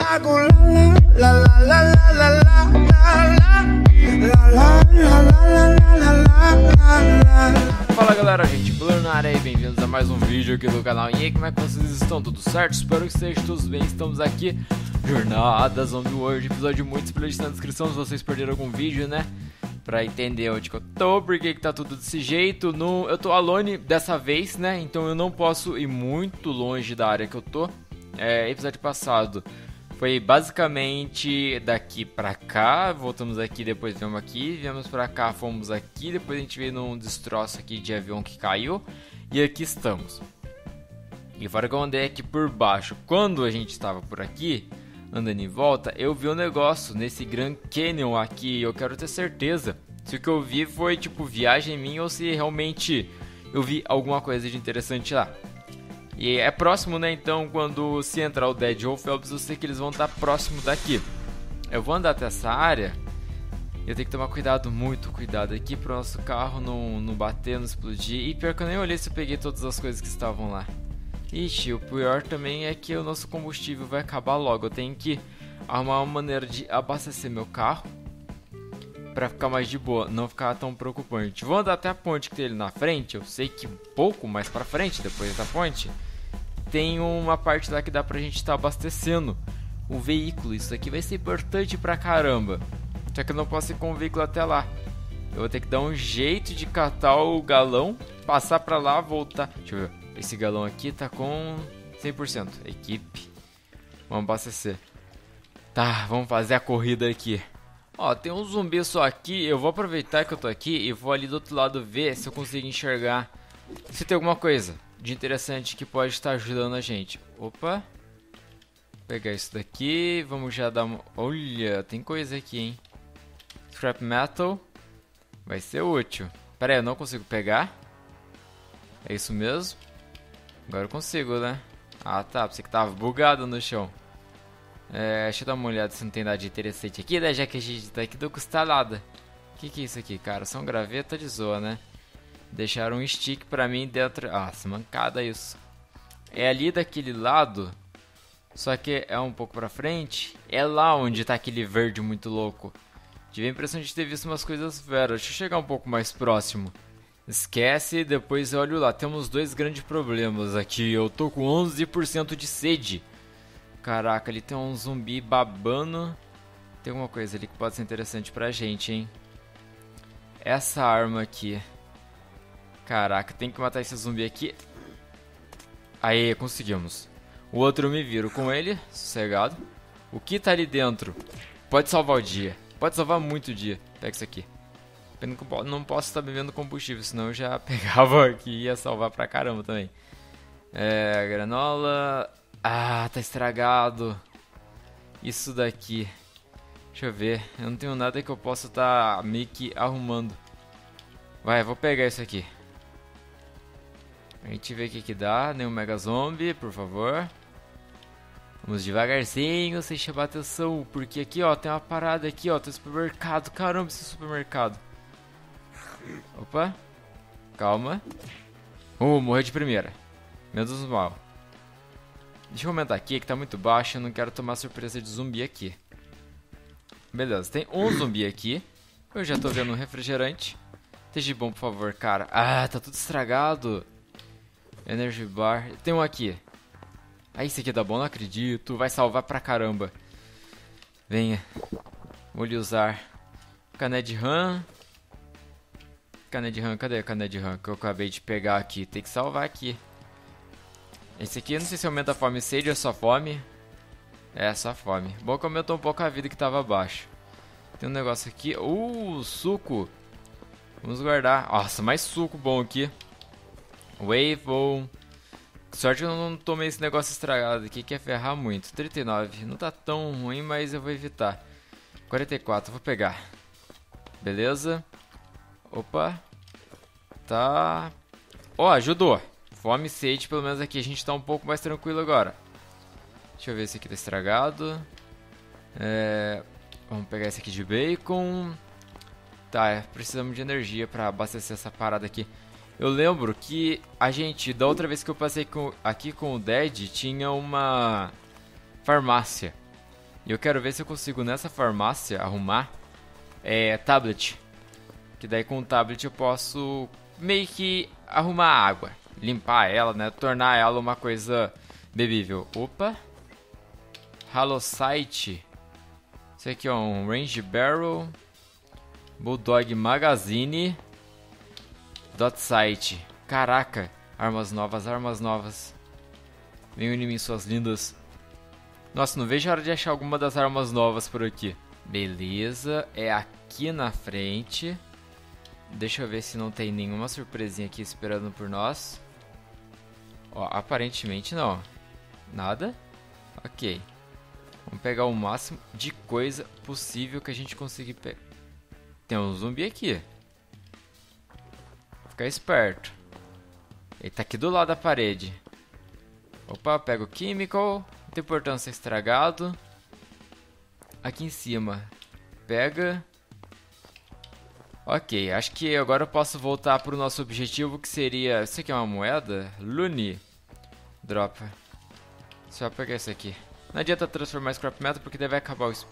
Fala galera, gente, Blur na área e bem-vindos a mais um vídeo aqui do canal. E aí, como é que vocês estão? Tudo certo? Espero que estejam todos bem. Estamos aqui, Jornada Zombie World, episódio muito explicitado na descrição se vocês perderam algum vídeo, né? Pra entender onde que eu tô, porque que tá tudo desse jeito. Eu tô alone dessa vez, né? Então eu não posso ir muito longe da área que eu tô. Episódio passado foi basicamente daqui pra cá, voltamos aqui, depois viemos pra cá, fomos aqui, depois a gente veio num destroço aqui de avião que caiu, e aqui estamos. E fora que eu andei aqui por baixo, quando a gente estava por aqui, andando em volta, eu vi um negócio nesse Grand Canyon aqui, eu quero ter certeza se o que eu vi foi tipo viagem minha ou se realmente eu vi alguma coisa de interessante lá. E é próximo, né? Então, quando se entrar o Dead ou o Phelps, eu sei que eles vão estar próximo daqui. Eu vou andar até essa área. Eu tenho que tomar cuidado, muito cuidado aqui para o nosso carro não bater, não explodir. E pior que eu nem olhei se eu peguei todas as coisas que estavam lá. Ixi, o pior também é que o nosso combustível vai acabar logo. Eu tenho que arrumar uma maneira de abastecer meu carro para ficar mais de boa, não ficar tão preocupante. Vou andar até a ponte que tem ali na frente. Eu sei que um pouco mais para frente, depois da ponte, tem uma parte lá que dá pra gente estar abastecendo o veículo. Isso aqui vai ser importante pra caramba. Só que eu não posso ir com o veículo até lá. Eu vou ter que dar um jeito de catar o galão, passar pra lá, voltar. Deixa eu ver. Esse galão aqui tá com 100%. Equipe. Vamos abastecer. Tá, vamos fazer a corrida aqui. Ó, tem um zumbi só aqui. Eu vou aproveitar que eu tô aqui e vou ali do outro lado ver se eu consigo enxergar se tem alguma coisa de interessante que pode estar ajudando a gente. Opa. Vou pegar isso daqui. Vamos já dar uma... Olha, tem coisa aqui, hein. Scrap metal. Vai ser útil. Pera aí, eu não consigo pegar. É isso mesmo? Agora eu consigo, né? Ah, tá. Pensei que tava bugado no chão. Deixa eu dar uma olhada se não tem nada de interessante aqui, né? Já que a gente tá aqui, não custa nada. Que é isso aqui, cara? São gravetas de zoa, né? Deixaram um stick pra mim dentro... Ah, mancada isso. É ali daquele lado. Só que é um pouco pra frente. É lá onde tá aquele verde muito louco. Tive a impressão de ter visto umas coisas veras. Deixa eu chegar um pouco mais próximo. Esquece, depois eu olho lá. Temos dois grandes problemas aqui. Eu tô com 11% de sede. Caraca, ali tem um zumbi babando. Tem alguma coisa ali que pode ser interessante pra gente, hein? Essa arma aqui. Caraca, tem que matar esse zumbi aqui. Aí, conseguimos. O outro eu me viro com ele, sossegado. O que tá ali dentro pode salvar o dia. Pode salvar muito o dia. Pega isso aqui. Pena que eu não posso estar bebendo combustível, senão eu já pegava aqui e ia salvar pra caramba também. Granola... Ah, tá estragado. Isso daqui. Deixa eu ver. Eu não tenho nada que eu possa estar meio que arrumando. Vai, vou pegar isso aqui. A gente vê o que dá. Nenhum mega zombie, por favor. Vamos devagarzinho, sem chamar atenção. Porque aqui, ó, tem uma parada aqui, ó. Tem supermercado. Caramba, esse supermercado. Opa. Calma. Morreu de primeira. Menos mal. Deixa eu aumentar aqui, que tá muito baixo. Eu não quero tomar surpresa de zumbi aqui. Beleza, tem um zumbi aqui. Eu já tô vendo um refrigerante. Esteja bom, por favor, cara. Ah, tá tudo estragado. Energy bar. Tem um aqui. Ah, esse aqui tá bom, não acredito. Vai salvar pra caramba. Venha. Vou lhe usar. Cané de RAM. Cané de RAM, cadê a cané de RAM que eu acabei de pegar aqui? Tem que salvar aqui. Esse aqui, não sei se aumenta a fome e sede ou só fome. É, só fome. Bom que aumentou um pouco a vida que tava abaixo. Tem um negócio aqui. Suco. Vamos guardar. Nossa, mais suco bom aqui. Wave. Sorte que eu não tomei esse negócio estragado aqui, que é ferrar muito. 39. Não tá tão ruim, mas eu vou evitar. 44, vou pegar. Beleza. Opa. Tá. Ó, ajudou. Fome e sede, pelo menos aqui a gente tá um pouco mais tranquilo agora. Deixa eu ver se aqui tá estragado. Vamos pegar esse aqui de bacon. Tá, precisamos de energia pra abastecer essa parada aqui. Eu lembro que a gente, da outra vez que eu passei aqui com o Dead, tinha uma farmácia. E eu quero ver se eu consigo nessa farmácia arrumar tablet. Que daí com o tablet eu posso meio que arrumar a água, limpar ela, né? Tornar ela uma coisa bebível. Opa! Halocite. Isso aqui é um Range Barrel. Bulldog Magazine. Dot Sight. Caraca! Armas novas, armas novas. Venham em mim, suas lindas. Nossa, não vejo a hora de achar alguma das armas novas por aqui. Beleza, é aqui na frente. Deixa eu ver se não tem nenhuma surpresinha aqui esperando por nós. Ó, aparentemente não. Nada? Ok. Vamos pegar o máximo de coisa possível que a gente conseguir pegar. Tem um zumbi aqui. Vou ficar esperto. Ele tá aqui do lado da parede. Opa, pega o chemical. Não tem importância, estragado. Aqui em cima. Pega. Ok, acho que agora eu posso voltar para o nosso objetivo, que seria... Isso aqui é uma moeda? Lune. Dropa. Só pegar isso aqui. Não adianta transformar Scrap Metal porque deve acabar o...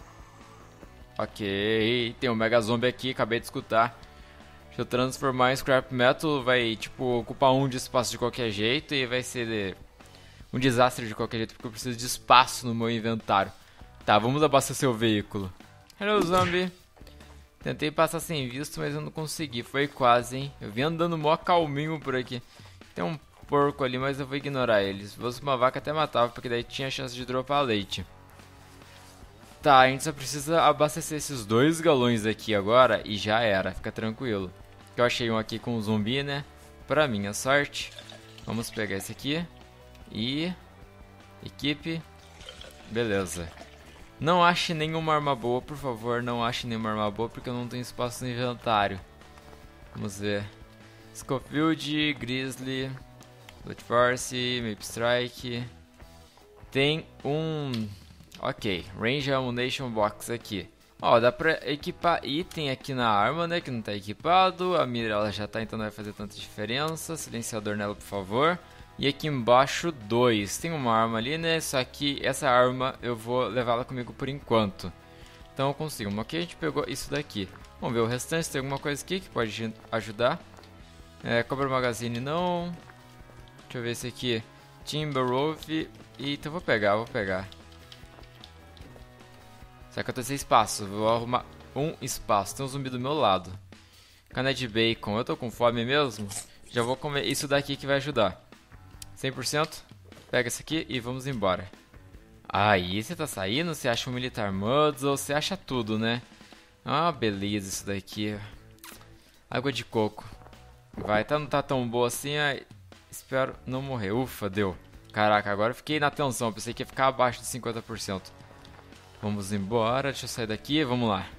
Ok, tem um Mega Zombie aqui, acabei de escutar. Se eu transformar em Scrap Metal, vai tipo ocupar 1 de espaço de qualquer jeito e vai ser um desastre de qualquer jeito, porque eu preciso de espaço no meu inventário. Tá, vamos abastecer o veículo. Hello, zombie. Tentei passar sem visto, mas eu não consegui. Foi quase, hein? Eu vim andando mó calminho por aqui. Tem um porco ali, mas eu vou ignorar ele. Se fosse uma vaca até matava, porque daí tinha chance de dropar leite. Tá, a gente só precisa abastecer esses 2 galões aqui agora e já era. Fica tranquilo. Eu achei um aqui com um zumbi, né? Pra minha sorte. Vamos pegar esse aqui. E... equipe. Beleza. Não ache nenhuma arma boa, por favor, não ache nenhuma arma boa, porque eu não tenho espaço no inventário. Vamos ver. Scofield, Grizzly, Blood Force, Mape Strike. Tem um... ok, Range Ammunition Box aqui. Ó, dá pra equipar item aqui na arma, né, que não tá equipado. A mira ela já tá, então não vai fazer tanta diferença. Silenciador nela, por favor. E aqui embaixo 2, tem uma arma ali, né, só que essa arma eu vou levá-la comigo por enquanto. Então eu consigo, ok, a gente pegou isso daqui. Vamos ver o restante, tem alguma coisa aqui que pode ajudar. Cobra Magazine não. Deixa eu ver esse aqui, Timberwolf. Então vou pegar. Só que eu tô sem espaço, vou arrumar um espaço. Tem um zumbi do meu lado. Cana de bacon, eu tô com fome mesmo. Já vou comer isso daqui que vai ajudar. 100%, pega esse aqui e vamos embora. Aí você tá saindo, você acha um Militar Muzzle, você acha tudo, né? Ah, beleza isso daqui. Água de coco. Vai, não tá tão boa assim, espero não morrer. Ufa, deu. Caraca, agora eu fiquei na tensão, pensei que ia ficar abaixo de 50%. Vamos embora, deixa eu sair daqui, vamos lá.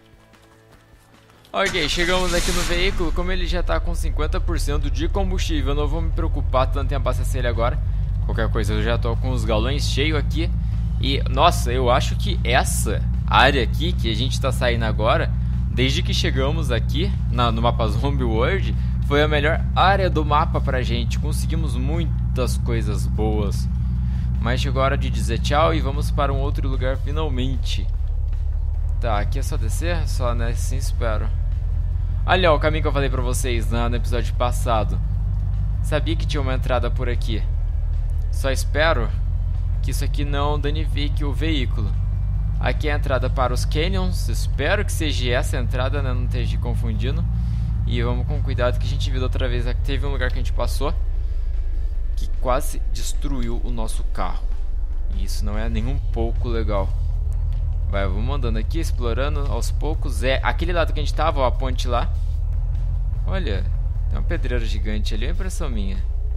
Ok, chegamos aqui no veículo. Como ele já tá com 50% de combustível, eu não vou me preocupar tanto em abastecer ele agora. Qualquer coisa, eu já tô com os galões cheios aqui. E, nossa, eu acho que essa área aqui que a gente tá saindo agora, desde que chegamos aqui no mapa Zombie World, foi a melhor área do mapa pra gente. Conseguimos muitas coisas boas. Mas chegou a hora de dizer tchau e vamos para um outro lugar finalmente. Tá, aqui é só descer? Só, né? Sim, espero. Olha ó, o caminho que eu falei pra vocês no episódio passado. Sabia que tinha uma entrada por aqui. Só espero que isso aqui não danifique o veículo. Aqui é a entrada para os canyons. Espero que seja essa a entrada, né? Não esteja confundindo. E vamos com cuidado que a gente viu da outra vez. Aqui teve um lugar que a gente passou que quase destruiu o nosso carro. E isso não é nem um pouco legal. Vai, vamos andando aqui, explorando aos poucos. É aquele lado que a gente tava, ó, a ponte lá. Olha, tem uma pedreira gigante ali, é impressão minha.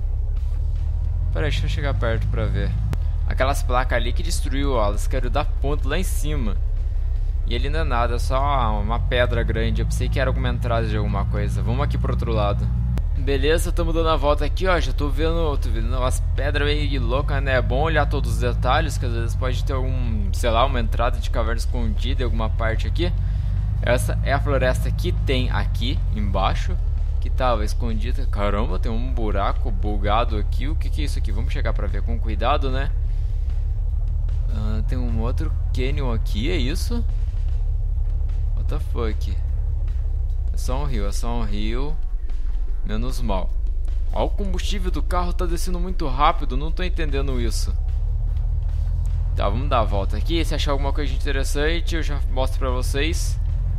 Peraí, deixa eu chegar perto pra ver. Aquelas placas ali que destruiu, ó, elas querem dar ponto lá em cima. E ali não é nada, é só uma pedra grande. Eu pensei que era alguma entrada de alguma coisa. Vamos aqui pro outro lado. Beleza, estamos dando a volta aqui, ó. Já tô vendo umas pedras meio loucas, né? É bom olhar todos os detalhes, que às vezes pode ter algum, sei lá, uma entrada de caverna escondida em alguma parte aqui. Essa é a floresta que tem aqui embaixo, que tava escondida. Caramba, tem um buraco bugado aqui. O que que é isso aqui? Vamos chegar pra ver com cuidado, né? Tem um outro canyon aqui, é isso? What the fuck? É só um rio. Menos mal. Ó, o combustível do carro tá descendo muito rápido, não tô entendendo isso. Tá, vamos dar a volta aqui. Se achar alguma coisa interessante, eu já mostro pra vocês.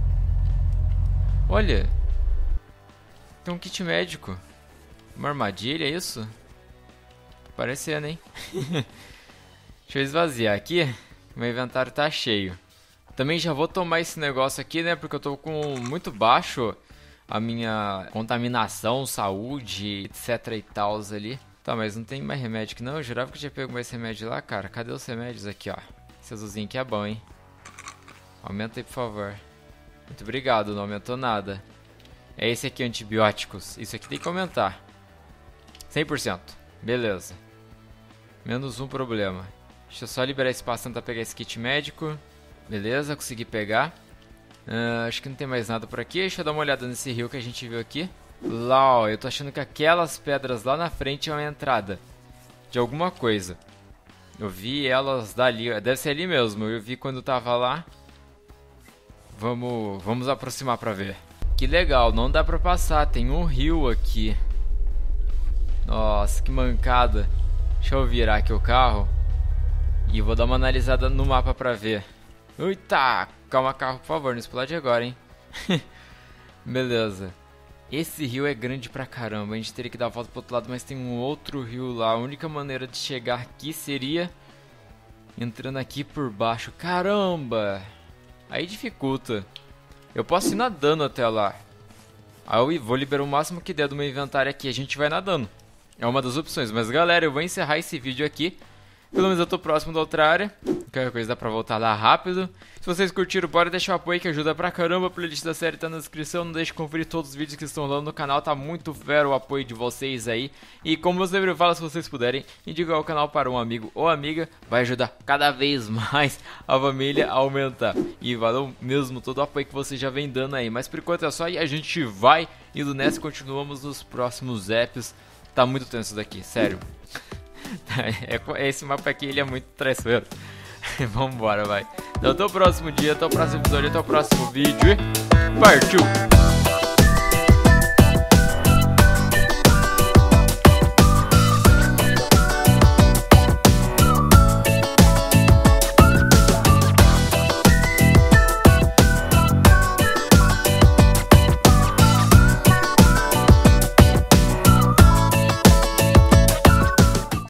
Olha, tem um kit médico. Uma armadilha, é isso? Parecendo, hein? Deixa eu esvaziar aqui. Meu inventário tá cheio. Também já vou tomar esse negócio aqui, né? Porque eu tô com muito baixo a minha contaminação, saúde, etc e tal ali. Tá, mas não tem mais remédio aqui não. Eu jurava que eu tinha pego mais remédio lá, cara. Cadê os remédios aqui, ó? Esse azulzinho aqui é bom, hein? Aumenta aí, por favor. Muito obrigado, não aumentou nada. É esse aqui, antibióticos. Isso aqui tem que aumentar. 100%. Beleza. Menos um problema. Deixa eu só liberar espaço pra pegar esse kit médico. Beleza, consegui pegar. Acho que não tem mais nada por aqui. Deixa eu dar uma olhada nesse rio que a gente viu aqui. Lá, ó, eu tô achando que aquelas pedras lá na frente é uma entrada de alguma coisa. Eu vi elas dali, deve ser ali mesmo. Eu vi quando tava lá. Vamos aproximar pra ver. Que legal, não dá pra passar. Tem um rio aqui. Nossa, que mancada. Deixa eu virar aqui o carro e vou dar uma analisada no mapa pra ver. Eita, calma carro, por favor, não explode agora, hein. Beleza. Esse rio é grande pra caramba, a gente teria que dar a volta pro outro lado, mas tem um outro rio lá. A única maneira de chegar aqui seria entrando aqui por baixo. Caramba! Aí dificulta. Eu posso ir nadando até lá. Aí eu vou liberar o máximo que der do meu inventário aqui, a gente vai nadando. É uma das opções, mas galera, eu vou encerrar esse vídeo aqui. Pelo menos eu tô próximo da outra área. Qualquer coisa dá pra voltar lá rápido. Se vocês curtiram, bora deixar o apoio que ajuda pra caramba. A playlist da série tá na descrição. Não deixe de conferir todos os vídeos que estão lá no canal. Tá muito fera o apoio de vocês aí. E como eu sempre falo, se vocês puderem, indicar o canal para um amigo ou amiga. Vai ajudar cada vez mais a família a aumentar. E valeu mesmo todo o apoio que vocês já vem dando aí. Mas por enquanto é só e a gente vai indo nessa e continuamos nos próximos apps. Tá muito tenso isso daqui, sério. Esse mapa aqui, ele é muito traiçoeiro. Vambora, vai. Então até o próximo dia, até o próximo episódio, até o próximo vídeo e partiu!